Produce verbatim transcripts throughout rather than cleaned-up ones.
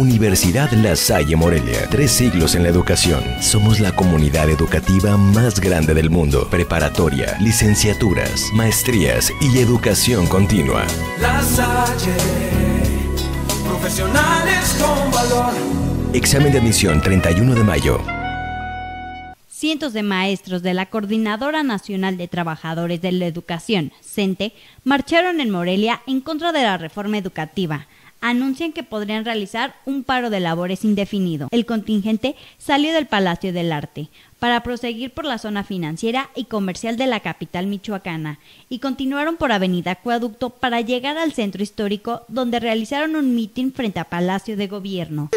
Universidad La Salle Morelia, tres siglos en la educación. Somos la comunidad educativa más grande del mundo. Preparatoria, licenciaturas, maestrías y educación continua. La Salle, profesionales con valor. Examen de admisión treinta y uno de mayo. Cientos de maestros de la Coordinadora Nacional de Trabajadores de la Educación, CENTE, marcharon en Morelia en contra de la reforma educativa. Anuncian que podrían realizar un paro de labores indefinido. El contingente salió del Palacio del Arte para proseguir por la zona financiera y comercial de la capital michoacana y continuaron por Avenida Acueducto para llegar al centro histórico, donde realizaron un mitin frente a Palacio de Gobierno.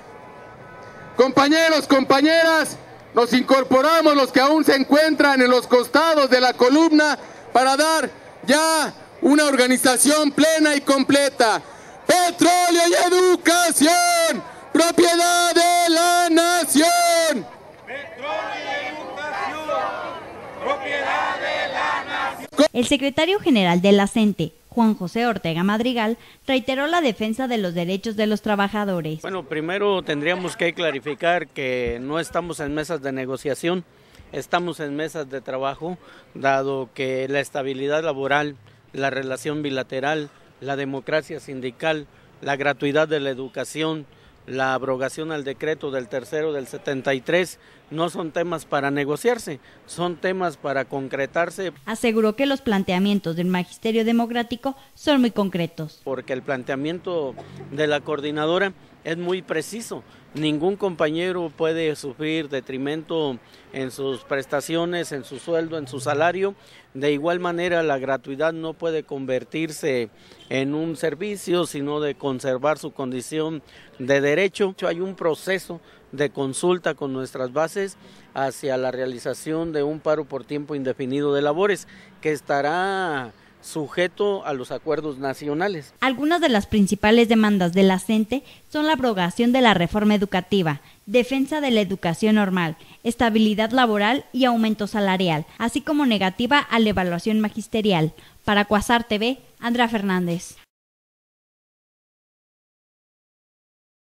Compañeros, compañeras, nos incorporamos los que aún se encuentran en los costados de la columna para dar ya una organización plena y completa. Petróleo y educación, propiedad de la nación. Petróleo y educación, propiedad de la nación. El secretario general de la CENTE, Juan José Ortega Madrigal, reiteró la defensa de los derechos de los trabajadores. Bueno, primero tendríamos que clarificar que no estamos en mesas de negociación, estamos en mesas de trabajo, dado que la estabilidad laboral, la relación bilateral, la democracia sindical, la gratuidad de la educación, la abrogación al decreto del tercero del setenta y tres, no son temas para negociarse, son temas para concretarse. Aseguró que los planteamientos del Magisterio Democrático son muy concretos. Porque el planteamiento de la coordinadora es muy preciso. Ningún compañero puede sufrir detrimento en sus prestaciones, en su sueldo, en su salario. De igual manera, la gratuidad no puede convertirse en un servicio, sino de conservar su condición de derecho. Hay un proceso de consulta con nuestras bases hacia la realización de un paro por tiempo indefinido de labores, que estará sujeto a los acuerdos nacionales. Algunas de las principales demandas de la CENTE son la abrogación de la reforma educativa, defensa de la educación normal, estabilidad laboral y aumento salarial, así como negativa a la evaluación magisterial. Para Cuasar T V, Andrea Fernández.